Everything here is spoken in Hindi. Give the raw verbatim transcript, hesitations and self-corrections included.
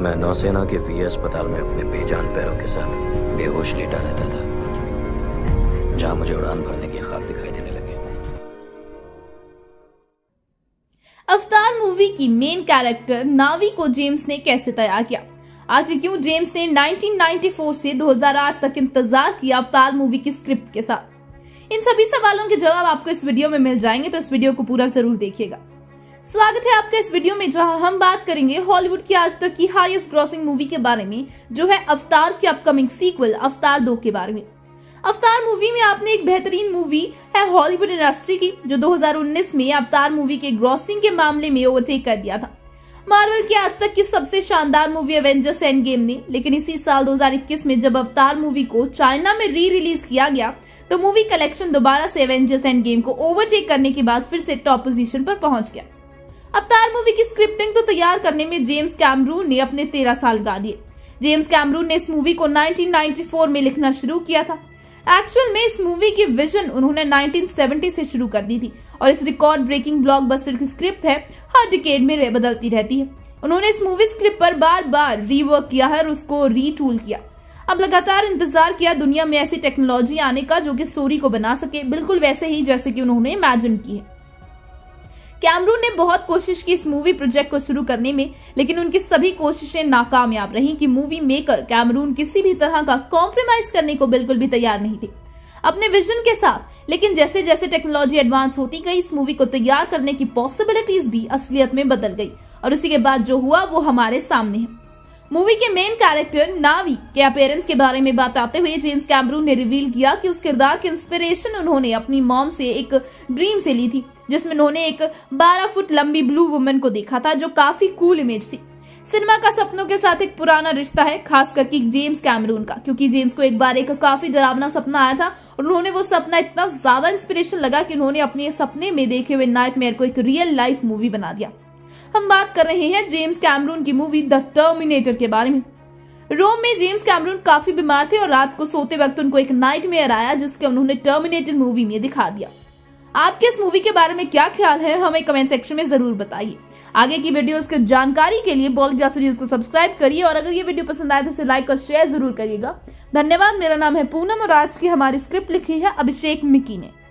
मैं नौसेना के वी अस्पताल में अपने बेजान पैरों के साथ बेहोश लेटा रहता था, जहां मुझे उड़ान भरने के ख्वाब दिखाई देने लगे। अवतार मूवी की मेन कैरेक्टर नावी को जेम्स ने कैसे तैयार किया? आखिर क्यों जेम्स ने उन्नीस सौ चौरानवे से दो हज़ार आठ तक इंतजार किया अवतार मूवी की स्क्रिप्ट के साथ? इन सभी सवालों के जवाब आपको इस वीडियो में मिल जाएंगे, तो इस वीडियो को पूरा जरूर देखिएगा। स्वागत है आपका इस वीडियो में, जहां हम बात करेंगे हॉलीवुड की आज तक की हाईएस्ट ग्रॉसिंग मूवी के बारे में, जो है अवतार की अपकमिंग सीक्वल अवतार दो के बारे में। अवतार मूवी में आपने एक बेहतरीन मूवी है हॉलीवुड इंडस्ट्री की, जो दो हज़ार उन्नीस में अवतार मूवी के ग्रॉसिंग के मामले में ओवरटेक कर दिया था मार्वल की आज तक की सबसे शानदार मूवी एवेंजर्स एंड गेम ने। लेकिन इसी साल दो हज़ार इक्कीस में जब अवतार मूवी को चाइना में री रिलीज किया गया, तो मूवी कलेक्शन दोबारा से एवेंजर्स एंड गेम को ओवरटेक करने के बाद फिर से टॉप पोजीशन पर पहुंच गया। अवतार मूवी की स्क्रिप्टिंग तो तैयार करने में जेम्स कैमरून ने अपने तेरह साल गा दिए। जेम्स कैमरून ने इस मूवी को उन्नीस सौ चौरानवे में लिखना शुरू किया था। एक्चुअल में इस मूवी की विजन उन्होंने उन्नीस सौ सत्तर से शुरू कर दी थी, और इस रिकॉर्ड ब्रेकिंग ब्लॉकबस्टर की स्क्रिप्ट है हर डिकेड में बदलती रहती है। उन्होंने इस मूवी स्क्रिप्ट पर बार बार रीवर्क किया है और उसको रीटूल किया। अब लगातार इंतजार किया दुनिया में ऐसी टेक्नोलॉजी आने का जो कि स्टोरी को बना सके बिल्कुल वैसे ही जैसे कि उन्होंने इमेजिन की है। कैमरून ने बहुत कोशिश की इस मूवी प्रोजेक्ट को शुरू करने में, लेकिन उनकी सभी कोशिशें नाकामयाब रहीं कि मूवी मेकर कैमरून किसी भी तरह का कॉम्प्रोमाइज करने को बिल्कुल भी तैयार नहीं थे अपने विजन के साथ। लेकिन जैसे जैसे टेक्नोलॉजी एडवांस होती गई, इस मूवी को तैयार करने की पॉसिबिलिटीज भी असलियत में बदल गई, और उसी के बाद जो हुआ वो हमारे सामने है। मूवी के मेन कैरेक्टर नावी के अपीयरेंस के बारे में बताते हुए जेम्स कैमरून ने रिवील किया कि उस किरदार की इंस्पिरेशन उन्होंने अपनी मॉम से एक ड्रीम से ली थी, जिसमें उन्होंने एक बारह फुट लंबी ब्लू वुमन को देखा था, जो काफी कूल इमेज थी। सिनेमा का सपनों के साथ एक पुराना रिश्ता है, खास करके जेम्स कैमरून का, क्योंकि जेम्स को एक बार एक काफी डरावना सपना आया था और उन्होंने वो सपना इतना ज्यादा इंस्पिरेशन लगा कि उन्होंने अपने सपने में देखे हुए नाइटमेयर को एक रियल लाइफ मूवी बना दिया। हम बात कर रहे हैं जेम्स कैमरून की मूवी द टर्मिनेटर के बारे में। रोम में जेम्स कैमरून काफी बीमार थे और रात को सोते वक्त उनको एक नाइटमेयर आया, जिसके उन्होंने टर्मिनेटर मूवी में दिखा दिया। आपके इस मूवी के बारे में क्या ख्याल है, हमें कमेंट सेक्शन में जरूर बताइए। आगे की वीडियोस की जानकारी के लिए बॉलीवुड स्टूडियोज को सब्सक्राइब करिए, और अगर ये वीडियो पसंद आए तो इसे लाइक और शेयर जरूर करिएगा। धन्यवाद। मेरा नाम है पूनम और आज की हमारी स्क्रिप्ट लिखी है अभिषेक मिकी ने।